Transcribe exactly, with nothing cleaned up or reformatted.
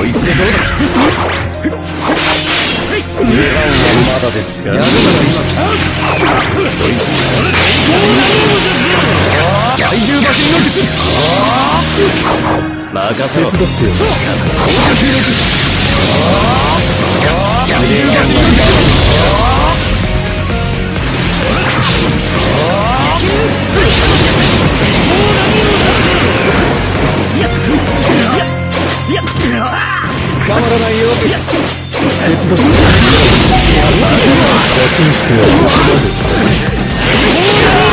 いつでどうだ。出番はまだですが、やるなら今だ。こいつ害獣馬身の術。任せろ。手伝ってよ。害獣馬身の術。捕まらないよ。手伝って安心してやる。